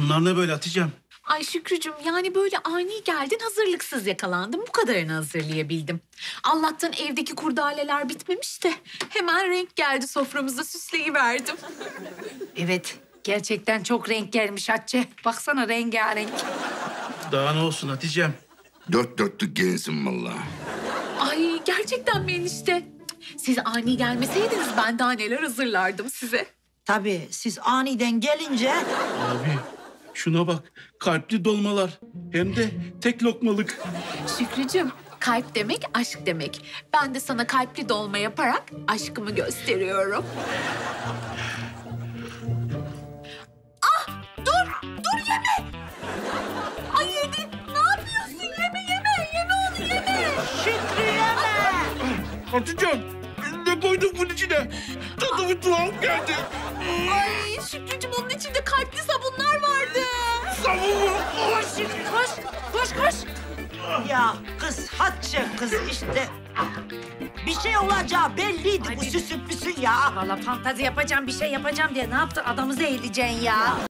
Bunlar ne böyle Hatice'm? Ay Şükrücüğüm, yani böyle ani geldin, hazırlıksız yakalandım. Bu kadarını hazırlayabildim. Allah'tan evdeki kurdaleler bitmemiş de hemen renk geldi, soframızda süsleyiverdim. Evet, gerçekten çok renk gelmiş Hatice. Baksana rengarenk. Daha ne olsun Hatice'm? Dört dörtlük gelinsin vallahi. Ay gerçekten mi enişte? Siz ani gelmeseydiniz ben daha neler hazırlardım size. Tabii siz aniden gelince Abi şuna bak. Kalpli dolmalar. Hem de tek lokmalık. Şükrücüğüm, kalp demek aşk demek. Ben de sana kalpli dolma yaparak aşkımı gösteriyorum. Ah, dur yeme. Ay yedi. Ne yapıyorsun? Yeme onu yeme. Şükrü yeme. Hatice'm ne koydun bunun içine? Tadı bir tuhaf geldi. Ay Şükrücüğüm, onun içinde kalpli sabunlar vardı. Sabun mu? Koş. Ya kız Hatice kız işte. Bir şey olacağı belliydi bu süsün püsün ya. Vallahi fantazi yapacağım, bir şey yapacağım diye ne yaptın? Adamı zehirleyeceksin ya.